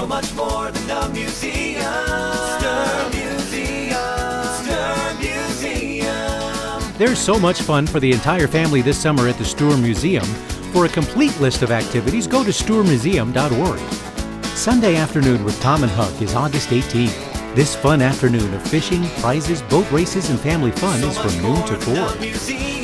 so much more than a museum. Sturm Museum. Sturm Museum. There's so much fun for the entire family this summer at the Sturm Museum. For a complete list of activities, go to sturmmuseum.org. Sunday Afternoon with Tom and Huck is August 18th. This fun afternoon of fishing, prizes, boat races, and family fun is from noon to 4.